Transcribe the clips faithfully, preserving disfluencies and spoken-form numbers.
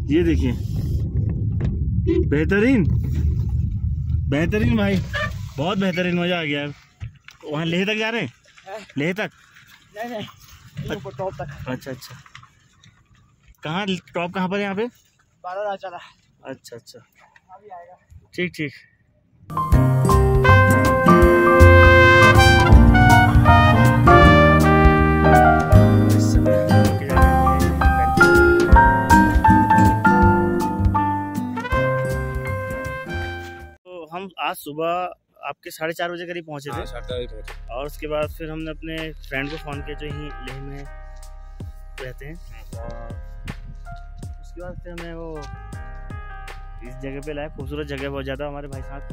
ये देखिए, बेहतरीन बेहतरीन भाई, बहुत बेहतरीन, मजा आ गया। वहाँ लेह तक जा रहे हैं? लेह तक? नहीं नहीं, टॉप तक। अच्छा अच्छा, कहाँ टॉप कहाँ पर है यहाँ पे? बारह चला। अच्छा अच्छा, ठीक ठीक। तो हम आज सुबह आपके साढ़े चार बजे करीब पहुँचे थे। साढ़े चार बजे पहुँचे। और उसके बाद फिर हमने अपने फ्रेंड को फ़ोन किया जो यहीं लेह में रहते हैं, और उसके बाद फिर हमें वो इस जगह पे लाया। खूबसूरत जगह बहुत ज़्यादा हमारे भाई साहब।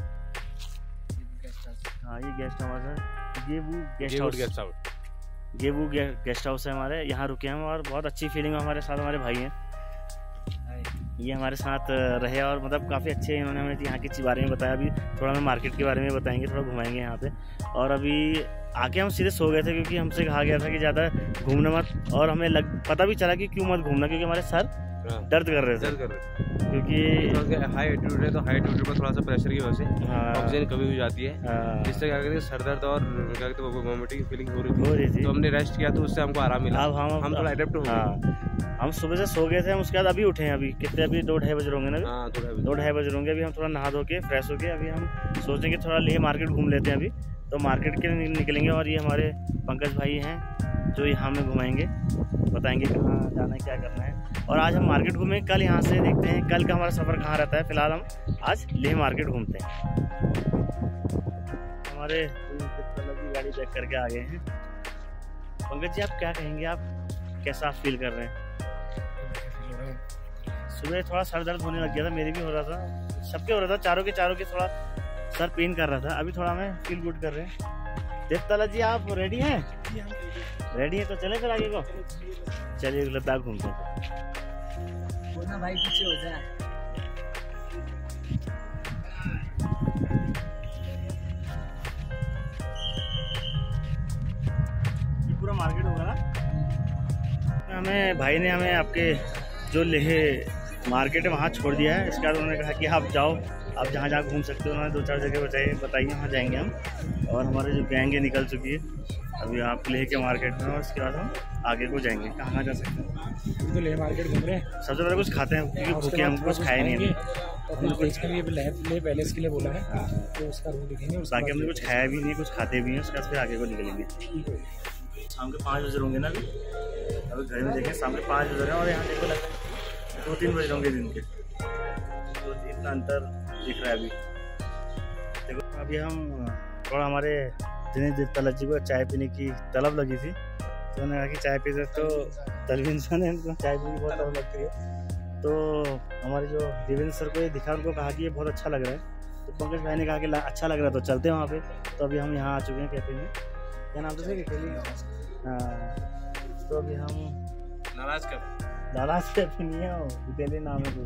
हाँ, ये गेस्ट हाउस है, गेवू गेस्ट हाउस। गेस्ट हाउस गेवू गेस्ट हाउस है हमारे, यहाँ रुके हम और बहुत अच्छी फीलिंग है। हमारे साथ हमारे भाई हैं, ये हमारे साथ रहे और मतलब काफ़ी अच्छे इन्होंने हमें यहाँ के बारे में बताया। अभी थोड़ा हमें मार्केट के बारे में बताएंगे, थोड़ा घुमाएंगे यहाँ पे। और अभी आके हम सीधे सो गए थे क्योंकि हमसे कहा गया था कि ज़्यादा घूमना मत, और हमें लग पता भी चला कि क्यों मत घूमना, क्योंकि हमारे सर दर्द कर रहे थे। दर्द कर रहे थे क्योंकि हाई एल्टीट्यूड है, तो हाई एल्टीट्यूड पर थोड़ा सा प्रेशर की वजह से हाँ, ऑक्सीजन कमी हो जाती है, हाँ, जिससे क्या कहते हैं सर दर्द और क्या कहते हैं वोमिटिंग की फीलिंग हो रही हो रही थी। तो हमने रेस्ट किया तो उससे हमको आराम मिला। अब हम हम थोड़ा अडेप्ट हो गए। हाँ, हम सुबह से सो गए थे, हम उसके बाद अभी उठे हैं। अभी कितने, अभी दो ढाई बज रहे होंगे ना? हाँ, दो ढाई बज रहे होंगे। अभी हम थोड़ा नहा धो के फ्रेश हो के अभी हम सोचें कि थोड़ा लेह मार्केट घूम लेते हैं। अभी तो मार्केट के निकलेंगे और ये हमारे पंकज भाई हैं जो यहाँ में घुमाएंगे, बताएंगे कहाँ जाना है, क्या करना है। और आज हम मार्केट घूमें, कल यहाँ से देखते हैं कल का हमारा सफ़र कहाँ रहता है। फिलहाल हम आज लेह मार्केट घूमते हैं। हमारे गाड़ी बैक करके आ गए हैं। पंकज जी, आप क्या कहेंगे, आप कैसा आप फील कर रहे हैं? सुबह थोड़ा सर दर्द होने लग गया था, मेरे भी हो रहा था, सबके हो रहा था, चारों के चारों के थोड़ा सर पेन कर रहा था। अभी थोड़ा हमें फील गुड कर रहे हैं। देवताला जी, आप रेडी हैं? रेडी है तो चले फिर आगे को। चलिए लद्दाख घूमते हैं। भाई पीछे हो जाए। ये पूरा मार्केट होगा ना? हमें भाई ने हमें आपके जो लेह मार्केट है वहाँ छोड़ दिया है। इसके बाद उन्होंने कहा कि आप जाओ, आप जहाँ जहाँ घूम सकते हो। उन्होंने दो चार जगह बताइए बताइए वहाँ जाएंगे हम। और हमारे जो गैंग है निकल चुकी है अभी आप लेह के मार्केट में, और उसके बाद हम आगे को जाएंगे। कहाँ कहाँ जा सकते हैं? तो लेह मार्केट घूम रहे हैं। सबसे पहले कुछ खाते हैं क्योंकि भूखे हम, कुछ खाए नहीं है। लेह पैलेस के लिए बोला है तो उसका रूट दिखेंगे। बाकी हमने कुछ खाया भी नहीं, कुछ खाते भी हैं। उसके बाद फिर आगे को निकलेंगे। शाम के पाँच बजे होंगे ना? अभी अभी घर में देखें, शाम के पाँच बज रहे हैं और यहाँ देखो लग रहा है दो तीन बज होंगे दिन के। तो इतना अंतर दिख रहा है अभी। देखो अभी हम थोड़ा, हमारे दिनेश देवताला जी को चाय पीने की तलब लगी थी, तो उन्होंने कहा कि चाय पीते, तो तलवी इंसान है, चाय पीने की बहुत तलब लगती है। तो हमारे जो देवेंद्र सर को ये दिखा, उनको कहा कि ये बहुत अच्छा लग रहा है। तो पंकज भाई ने कहा कि अच्छा लग रहा है तो चलते हैं वहाँ पे। तो अभी हम यहाँ आ चुके हैं कैफे में। क्या नाम था? हाँ, तो अभी हम नाराज कर लालास कैफे नहीं है, दिल्ली नाम है कोई।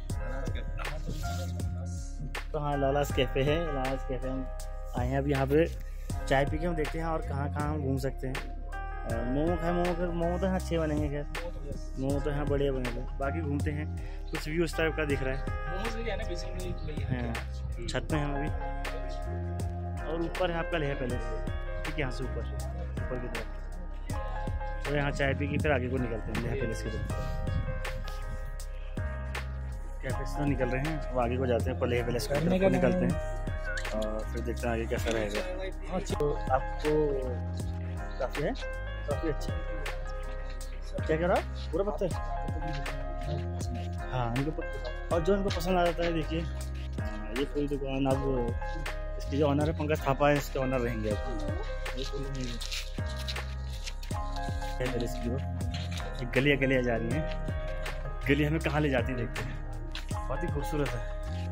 तो हाँ, लालास कैफे है। लालास कैफे हम आए हैं अभी यहाँ पे चाय पी के। हम देखते हैं और कहाँ कहाँ हम घूम सकते हैं। मोमो खाए, मोमो के मोमो तो यहाँ अच्छे बनेंगे। खैर मोमो तो यहाँ बढ़िया बनेंगे। बाकी घूमते हैं, कुछ व्यू उस टाइप का दिख रहा है। हाँ, छत पे हम अभी, और ऊपर है आपका लेह पैलेस। ठीक है, यहाँ से ऊपर ऊपर की तरफ। तो यहाँ चाय पी के फिर आगे को निकलते हैं लेह पैलेस की तरफ। कैफे से निकल रहे हैं, अब आगे को जाते हैं, पर लेह पैलेस की तरफ निकलते हैं और फिर देखते हैं आगे कैसा रहेगा। तो आपको काफ़ी है, काफ़ी अच्छा। क्या कह रहा है? पूरा पत्ता है। हाँ, इनको और जो इनको पसंद आ जाता है, देखिए ये पूरी दुकान। अब इसकी जो ऑनर है पंकज थापा है, इसके ऑनर रहेंगे। अब इसकी एक गलियाँ गलियाँ जा रही हैं। गली हमें कहाँ ले जाती है देखते हैं। बहुत ही खूबसूरत है।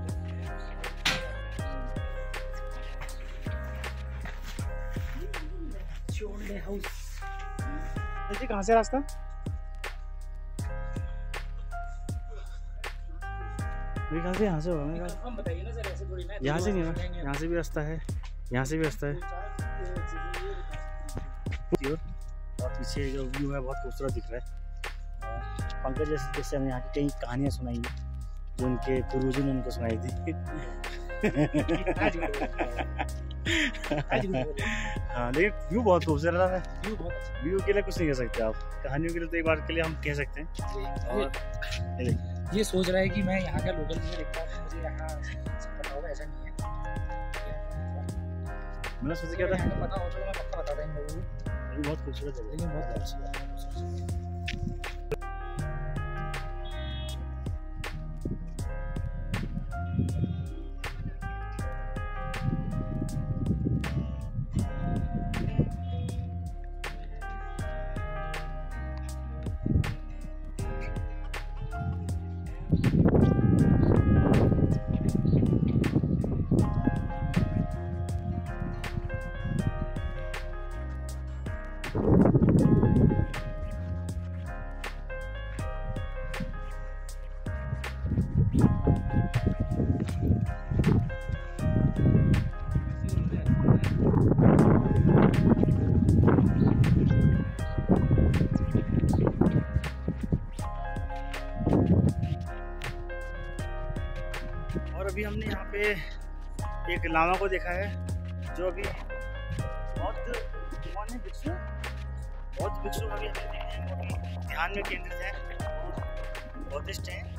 कहाँ से रास्ता? कहाँ से? यहाँ से होगा। यहाँ से नहीं ना, यहाँ से भी रास्ता है, यहाँ से भी रास्ता है। और पीछे जो व्यू है बहुत खूबसूरत दिख रहा है। पंकज जैसे जैसे हमें यहाँ की कई कहानियाँ सुनाई जो उनके पूर्वजों ने उनको सुनाई थी। हाँ लेकिन व्यू बहुत खूबसूरत है। व्यू बहुत अच्छा। व्यू के लिए कुछ नहीं कह सकते आप, कहानियों के लिए तो एक बार के लिए हम कह सकते हैं। और ये, ये सोच रहा है कि मैं यहाँ का लोकल मुझे देखता हूँ, मुझे यहाँ सब पता होगा, ऐसा नहीं है। मैंने सोचा क्या था पता हो तो मैं पक्का बताता इन लोगों को। बहुत खूबसूरत जगह, लेकिन बहुत अच्छी है। और अभी हमने यहाँ पे एक लामा को देखा है जो अभी बहुत कौन है भिक्षु बहुत भिक्षु अभी हमने देखे हैं, वो अभी ध्यान में केंद्रित है, बौद्धिस्ट हैं।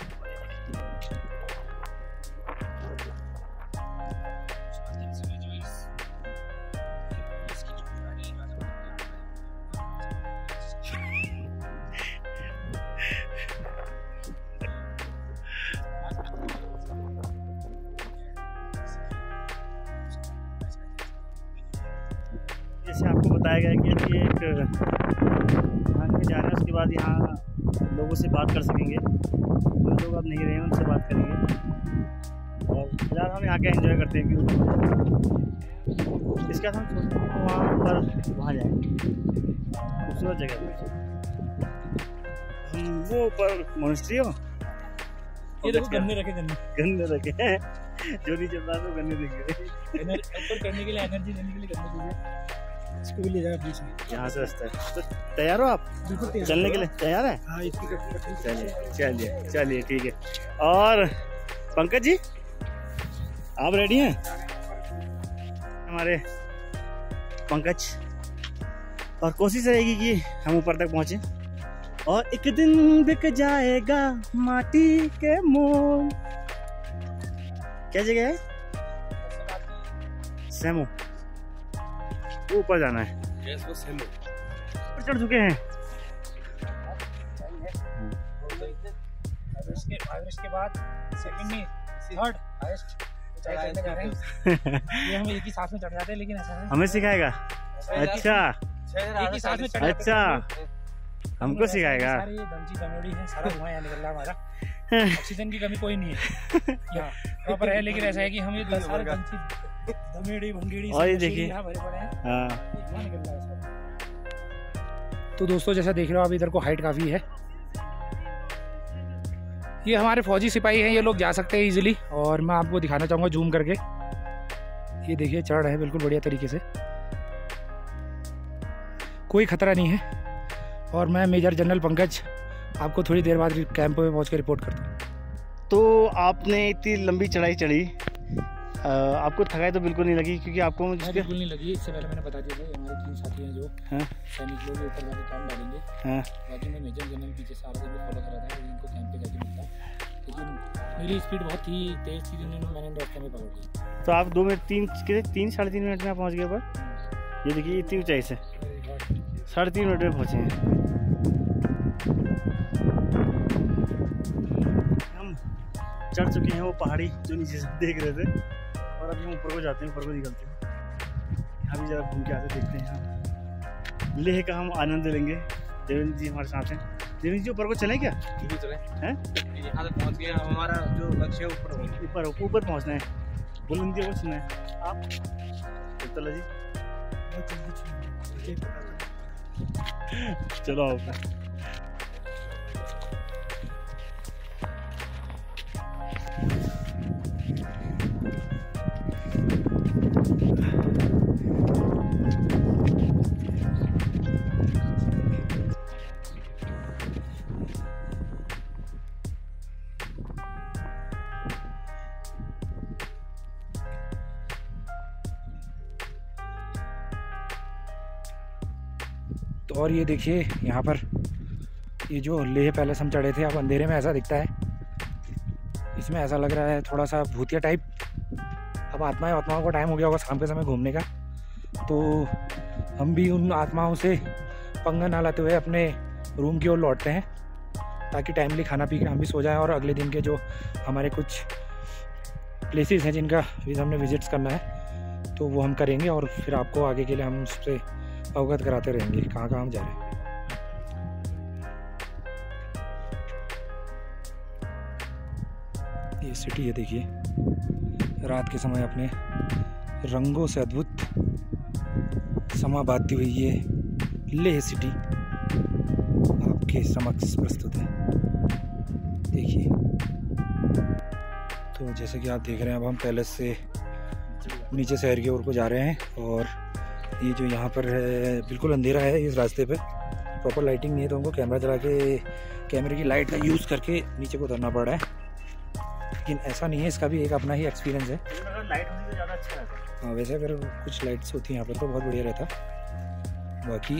जैसे आपको बताया गया कि अभी एक यहाँ पे जा रहे हैं, उसके बाद यहाँ लोगों से बात कर सकेंगे, जो लोग अब नहीं रहे हैं उनसे बात करेंगे। और फिलहाल हम यहाँ के एंजॉय करते हैं व्यू। इसके बाद हम सोचते हैं वहाँ पर वहाँ जाएंगे, खूबसूरत जगह पर। हम वो ऊपर मोनेस्ट्री हो, ये देखो गन्ने रखे, गन्ने गन्ने रखे हैं, जो नहीं चल रहा है तो गन्ने देंगे। ऊपर करने के लिए, एनर्जी देने के लिए गन्ने दीजिए। इसको भी ले जाए बीच में, यहाँ से रास्ता है। तो तैयार हो आप चलने के लिए? तैयार है? हाँ, चलिए चलिए चलिए ठीक है। और पंकज जी आप रेडी हैं? हमारे पंकज, और कोशिश रहेगी कि हम ऊपर तक पहुंचे और एक दिन बिक जाएगा माटी के मोल। क्या जगह है? सेमो, ऊपर जाना है। यस वो सेमो ऊपर चढ़ चुके हैं। एवरेस्ट के बाद सेकंड में थर्ड हाईएस्ट ऊंचाई चढ़ने जा रहे हैं। ये हम एक ही साथ में चढ़ जाते हैं, लेकिन ऐसा है हमें सिखाएगा? अच्छा एक ही साथ में चढ़ जाते अच्छा, हमको सिखाएगा। सारी दमची दमोड़ी है, सारा धुआं यहाँ निकल रहा है हमारा। ऑक्सीजन की कमी कोई नहीं है यहाँ प्रॉपर है, लेकिन ऐसा है कि हम ये दस सारे दमची दमेड़ी भंगेड़ी और ये देखिए यहाँ भरे पड़े हैं। हाँ। धुआं निकल रहा है सब। तो दोस्तों जैसा देख रहे हो आप, इधर को हाइट काफ़ी है। ये हमारे फौजी सिपाही हैं, ये लोग जा सकते हैं इजीली। और मैं आपको दिखाना चाहूँगा जूम करके, ये देखिए चढ़ रहे हैं बिल्कुल बढ़िया तरीके से, कोई खतरा नहीं है। और मैं मेजर जनरल पंकज आपको थोड़ी देर बाद कैंप में पहुँच कर रिपोर्ट करता हूँ। तो आपने इतनी लंबी चढ़ाई चढ़ी, आ, आपको थकाई तो बिल्कुल नहीं लगी? क्योंकि आपको मुझे बिल्कुल नहीं लगी। इससे पहले मैंने बता दिया था, हमारे तीन साथी हैं जो सैनिक लोग ऊपर जाके कैंप डालेंगे। हाँ। बाकी मैं मेजर जनरल पीछे सारा दिन फॉलो कर रहा था, इनको कैंप पे जाके मिलता, लेकिन मेरी स्पीड बहुत ही तेज़ थी, जिन्होंने मैंने रास्ते में पकड़ ली। तो आप दो मिनट तीन कितने तीन साढ़े तीन मिनट में आप पहुँच गए ऊपर। ये देखिए इतनी ऊंचाई से साढ़े तीन मिनट में पहुँचे हैं हम। चढ़ चुके हैं वो पहाड़ी जो नीचे से देख रहे थे, और अभी हम ऊपर को जाते हैं, ऊपर को निकलते हैं। यहाँ भी जरा घूम के आते देखते हैं। यहाँ लेह का हम आनंद लेंगे। देवेंद्र जी हमारे साथ हैं। देवेंद्र जी ऊपर को चलें क्या? क्यों चले हैं? यहाँ तक पहुँच गया, हमारा जो लक्ष्य है ऊपर ऊपर ऊपर पहुँचना है, बुलंदी को छूना है। आप चलो जी, चलो आप। तो और ये देखिए यहाँ पर ये जो लेह पैलेस हम चढ़े थे, अब अंधेरे में ऐसा दिखता है। इसमें ऐसा लग रहा है थोड़ा सा भूतिया टाइप। अब आत्माएं आत्माओं का टाइम हो गया होगा शाम के समय घूमने का, तो हम भी उन आत्माओं से पंगा ना लाते हुए अपने रूम की ओर लौटते हैं, ताकि टाइमली खाना पी के हम भी सो जाएं और अगले दिन के जो हमारे कुछ प्लेसेस हैं जिनका भी हमने विजिट्स करना है तो वो हम करेंगे, और फिर आपको आगे के लिए हम उससे अवगत कराते रहेंगे कहाँ कहाँ हम जा रहे हैं। ये सिटी है देखिए, रात के समय अपने रंगों से अद्भुत समा बांधती हुई ये लेह सिटी आपके समक्ष प्रस्तुत है। देखिए, तो जैसे कि आप देख रहे हैं अब हम पैलेस से नीचे शहर की ओर को जा रहे हैं, और ये जो यहाँ पर है बिल्कुल अंधेरा है इस रास्ते पे, प्रॉपर लाइटिंग नहीं है, तो हमको कैमरा चला के कैमरे की लाइट का यूज़ करके नीचे को उतरना पड़ा है। लेकिन ऐसा नहीं है, इसका भी एक अपना ही एक्सपीरियंस है। अगर लाइट होती तो ज़्यादा अच्छा रहता। हाँ, वैसे अगर कुछ लाइट्स होती हैं यहाँ पर तो बहुत बढ़िया रहता। बाकी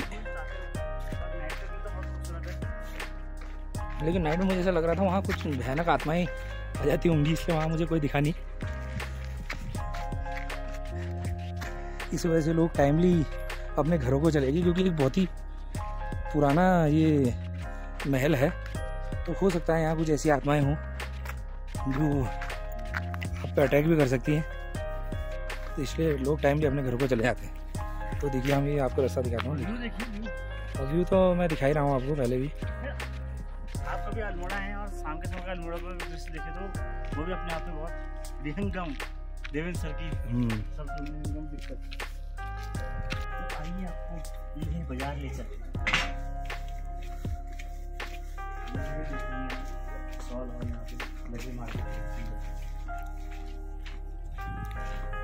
लेकिन नाइट में मुझे ऐसा लग रहा था वहाँ कुछ भयानक आत्माएं आ जाती होंगी, इसलिए वहाँ मुझे कोई दिखा नहीं। इस वजह से लोग टाइमली अपने घरों को चले गए, क्योंकि एक बहुत ही पुराना ये महल है, तो हो सकता है यहाँ कुछ ऐसी आत्माएं हों जो आप पे अटैक भी कर सकती हैं, तो इसलिए लोग टाइमली अपने घरों को चले जाते हैं। तो देखिए, हम ये आपको रास्ता दिखाता हूँ। और व्यू तो मैं दिखा ही रहा हूँ आपको पहले भी। आप कभी अल्मोड़ा हैं और शाम के समय का अल्मोड़ा को दृश्य देखे तो वो भी अपने आप में बहुत विहंगम देवेंद्र सर की सब विहंगम दिक्कत। तो आइए आपको ये बाजार ले चलते हैं। सॉल है यहाँ पे लगे मार्केट।